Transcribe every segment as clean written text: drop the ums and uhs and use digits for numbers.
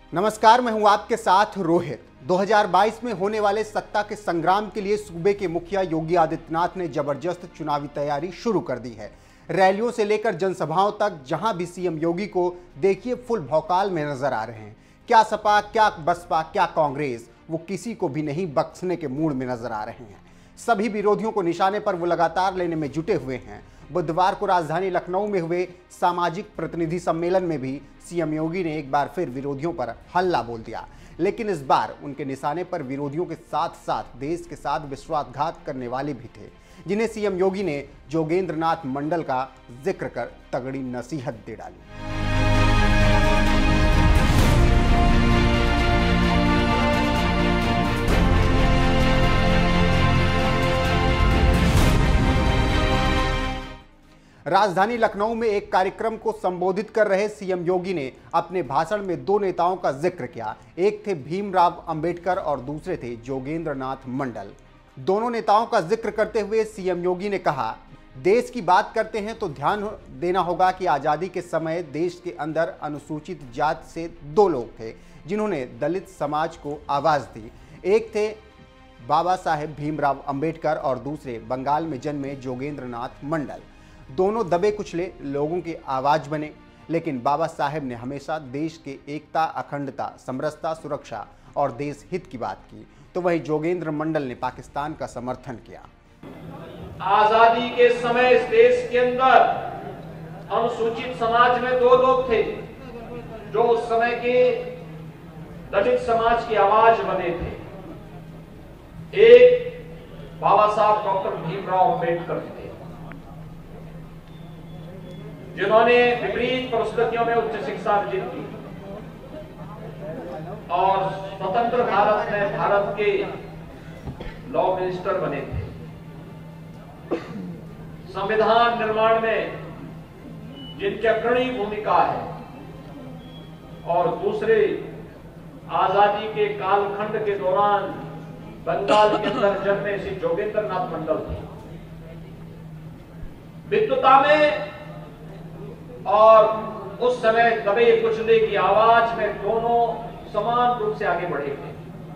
नमस्कार, मैं हूं आपके साथ रोहित। 2022 में होने वाले सत्ता के संग्राम के लिए सूबे के मुखिया योगी आदित्यनाथ ने जबरदस्त चुनावी तैयारी शुरू कर दी है। रैलियों से लेकर जनसभाओं तक जहां भी सीएम योगी को देखिए फुल भौकाल में नजर आ रहे हैं। क्या सपा, क्या बसपा, क्या कांग्रेस, वो किसी को भी नहीं बख्शने के मूड में नजर आ रहे हैं। सभी विरोधियों को निशाने पर वो लगातार लेने में जुटे हुए हैं। बुधवार को राजधानी लखनऊ में हुए सामाजिक प्रतिनिधि सम्मेलन में भी सीएम योगी ने एक बार फिर विरोधियों पर हल्ला बोल दिया, लेकिन इस बार उनके निशाने पर विरोधियों के साथ साथ देश के साथ विश्वासघात करने वाले भी थे, जिन्हें सीएम योगी ने जोगेंद्र नाथ मंडल का जिक्र कर तगड़ी नसीहत दे डाली। राजधानी लखनऊ में एक कार्यक्रम को संबोधित कर रहे सीएम योगी ने अपने भाषण में दो नेताओं का जिक्र किया। एक थे भीमराव अंबेडकर और दूसरे थे जोगेंद्र नाथ मंडल। दोनों नेताओं का जिक्र करते हुए सीएम योगी ने कहा, देश की बात करते हैं तो ध्यान देना होगा कि आज़ादी के समय देश के अंदर अनुसूचित जाति से दो लोग थे जिन्होंने दलित समाज को आवाज़ दी। एक थे बाबा साहेब भीमराव अंबेडकर और दूसरे बंगाल में जन्मे जोगेंद्र नाथ मंडल। दोनों दबे कुचले लोगों की आवाज बने, लेकिन बाबा साहेब ने हमेशा देश के एकता, अखंडता, समरसता, सुरक्षा और देश हित की बात की, तो वहीं जोगेंद्र मंडल ने पाकिस्तान का समर्थन किया। आजादी के समय इस देश के अंदर अनुसूचित समाज में दो लोग थे जो उस समय के दलित समाज की आवाज बने थे। एक बाबा साहब डॉक्टर भीमराव अंबेडकर थे, जिन्होंने विपरीत परिस्थितियों में उच्च शिक्षा अर्जित की और स्वतंत्र भारत में भारत के लॉ मिनिस्टर बने थे। संविधान निर्माण में जिनकी अग्रणी भूमिका है, और दूसरे आजादी के कालखंड के दौरान बंगाल के अंदर जन्मे श्री जोगेंद्र नाथ मंडल थे। विद्वता में और उस समय दबे कुचले की आवाज में दोनों समान रूप से आगे बढ़े थे।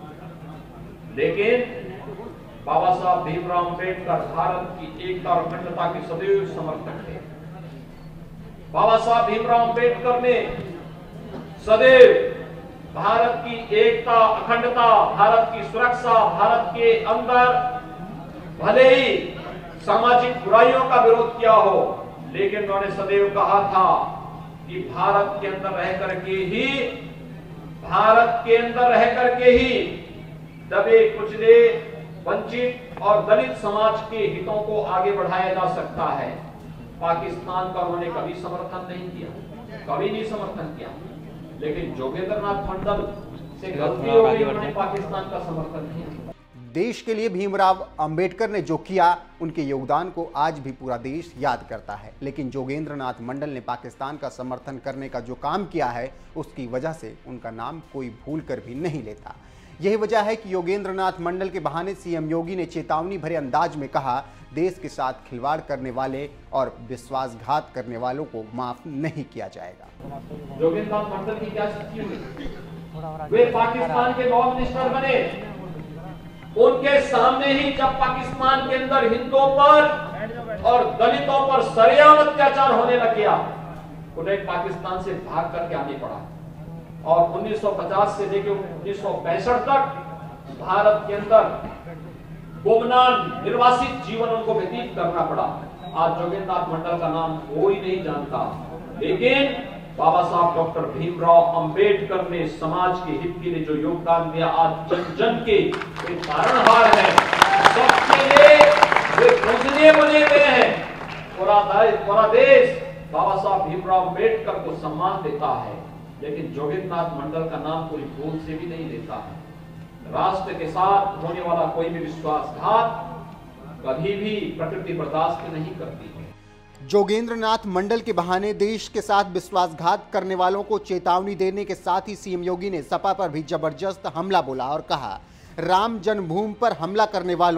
लेकिन बाबा साहब भीमराव अंबेडकर भारत की एकता और अखंडता के सदैव समर्थक थे। बाबा साहब भीमराव अंबेडकर ने सदैव भारत की एकता, अखंडता, भारत की सुरक्षा, भारत के अंदर भले ही सामाजिक बुराइयों का विरोध किया हो, लेकिन उन्होंने सदैव कहा था कि भारत के अंदर रह करके ही दबे कुचले, वंचित और दलित समाज के हितों को आगे बढ़ाया जा सकता है। पाकिस्तान का उन्होंने कभी समर्थन नहीं किया, कभी नहीं समर्थन किया। लेकिन जोगेंद्र नाथ मंडल से गलती हो गई, उन्होंने पाकिस्तान का समर्थन नहीं किया। देश के लिए भीमराव अंबेडकर ने जो किया, उनके योगदान को आज भी पूरा देश याद करता है। लेकिन जोगेंद्र नाथ मंडल ने पाकिस्तान का समर्थन करने का जो काम किया है, उसकी वजह से उनका नाम कोई भूल कर भी नहीं लेता। यही वजह है कि योगेंद्र नाथ मंडल के बहाने सीएम योगी ने चेतावनी भरे अंदाज में कहा, देश के साथ खिलवाड़ करने वाले और विश्वासघात करने वालों को माफ नहीं किया जाएगा। जोगेंद्र नाथ मंडल की क्या स्थिति हुई? वे पाकिस्तान के लॉ मिनिस्टर बने। उनके सामने ही जब पाकिस्तान के अंदर हिंदुओं पर और दलितों पर सरेआम अत्याचार होने लग गया, उन्हें पाकिस्तान से भाग करके आने पड़ा और 1950 से लेकर 1965 तक भारत के अंदर गुमनाम निर्वासित जीवन उनको व्यतीत करना पड़ा। आज जोगेंद्र नाथ मंडल का नाम कोई नहीं जानता, लेकिन बाबा साहब डॉक्टर भीमराव अंबेडकर ने समाज के हित के लिए जो योगदान दिया, आज जन जन के तारणहार है, सबके लिए वे पूजनीय बने हुए हैं। पूरा देश बाबा साहब भीमराव अंबेडकर को सम्मान देता है, लेकिन जोगेंद्र नाथ मंडल का नाम कोई भूल से भी नहीं लेता है। राष्ट्र के साथ होने वाला कोई भी विश्वासघात कभी भी प्रकृति बर्दाश्त नहीं करती है। जोगेंद्र नाथ मंडल के बहाने देश के साथ विश्वासघात करने वालों को चेतावनी देने के साथ ही सीएम योगी ने सपा पर भी जबरदस्त हमला बोला और कहा, राम जन्मभूमि पर हमला करने वालों,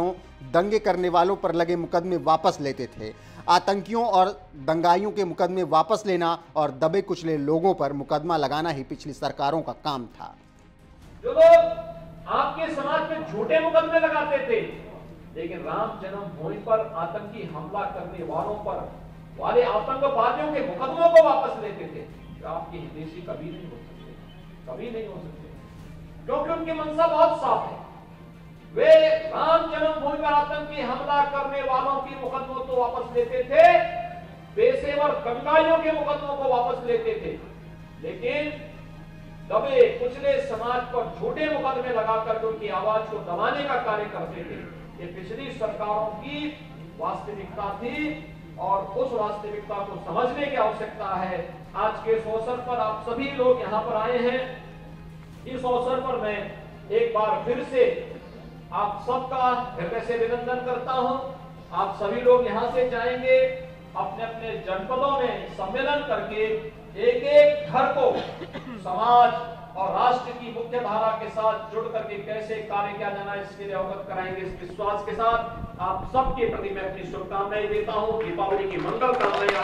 दंगे करने वालों पर लगे मुकदमे वापस लेते थे। आतंकियों और दंगाइयों के मुकदमे वापस लेना और दबे कुचले लोगों पर मुकदमा लगाना ही पिछली सरकारों का काम था। जो लोग आपके समाज में झूठे मुकदमे लगाते थे, लेकिन राम जन्मभूमि पर आतंकी हमला करने वालों पर वाले आतंकवादियों के मुकदमों को वापस लेते थे, जो आपके हितैषी कभी नहीं हो सकते, कभी नहीं हो सकते, क्योंकि उनकी मंशा बहुत साफ है। वे राम जन्मभूमि पर आतंकी हमला करने वालों की मुकदमों को वापस लेते थे, पेशेवर दंगाइयों के मुकदमों को वापस लेते थे, लेकिन दबे कुचले समाज पर झूठे मुकदमे लगाकर उनकी आवाज को दबाने का कार्य करते थे। ये पिछली सरकारों की वास्तविकता थी और उस वास्तविकता को समझने की आवश्यकता है। आज के इस अवसर पर आप सभी लोग यहाँ पर आए हैं। इस अवसर पर मैं एक बार फिर से आप सबका हृदय से अभिनंदन करता हूं। आप सभी लोग यहां से जाएंगे, अपने अपने जनपदों में सम्मेलन करके एक एक घर को समाज और राष्ट्र की मुख्य धारा के साथ जुड़ करके कैसे कार्य किया जाना है इसके लिए अवगत कराएंगे। इस विश्वास के साथ आप सबके प्रति मैं अपनी शुभकामनाएं देता हूं। दीपावली की मंगल कामनाएं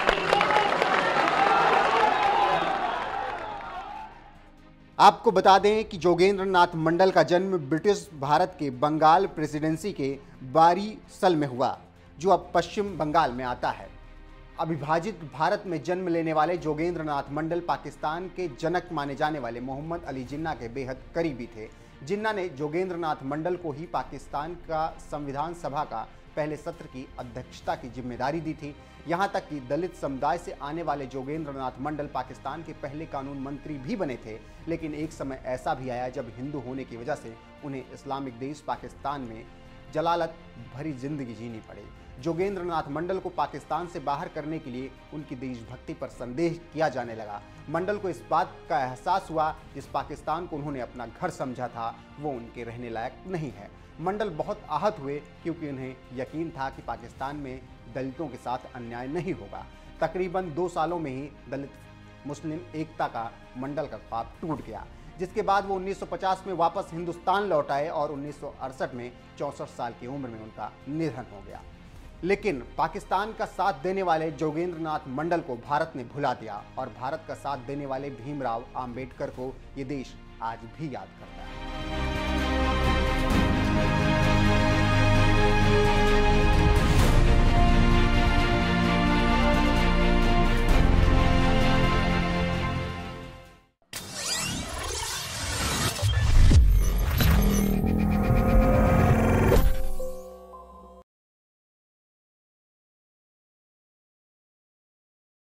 आपको बता दें कि जोगेंद्र नाथ मंडल का जन्म ब्रिटिश भारत के बंगाल प्रेसिडेंसी के बारीसल में हुआ, जो अब पश्चिम बंगाल में आता है। अविभाजित भारत में जन्म लेने वाले जोगेंद्र नाथ मंडल पाकिस्तान के जनक माने जाने वाले मोहम्मद अली जिन्ना के बेहद करीबी थे। जिन्ना ने जोगेंद्र नाथ मंडल को ही पाकिस्तान का संविधान सभा का पहले सत्र की अध्यक्षता की जिम्मेदारी दी थी। यहाँ तक कि दलित समुदाय से आने वाले जोगेंद्र नाथ मंडल पाकिस्तान के पहले कानून मंत्री भी बने थे, लेकिन एक समय ऐसा भी आया जब हिंदू होने की वजह से उन्हें इस्लामिक देश पाकिस्तान में जलालत भरी जिंदगी जीनी पड़ी। जोगेंद्र नाथ मंडल को पाकिस्तान से बाहर करने के लिए उनकी देशभक्ति पर संदेह किया जाने लगा। मंडल को इस बात का एहसास हुआ जिस पाकिस्तान को उन्होंने अपना घर समझा था वो उनके रहने लायक नहीं है। मंडल बहुत आहत हुए क्योंकि उन्हें यकीन था कि पाकिस्तान में दलितों के साथ अन्याय नहीं होगा। तकरीबन 2 सालों में ही दलित मुस्लिम एकता का मंडल का ख्वाब टूट गया, जिसके बाद वो 1950 में वापस हिंदुस्तान लौट आए और 1968 में 64 साल की उम्र में उनका निधन हो गया। लेकिन पाकिस्तान का साथ देने वाले जोगेंद्र नाथ मंडल को भारत ने भुला दिया और भारत का साथ देने वाले भीमराव आम्बेडकर को ये देश आज भी याद करता है।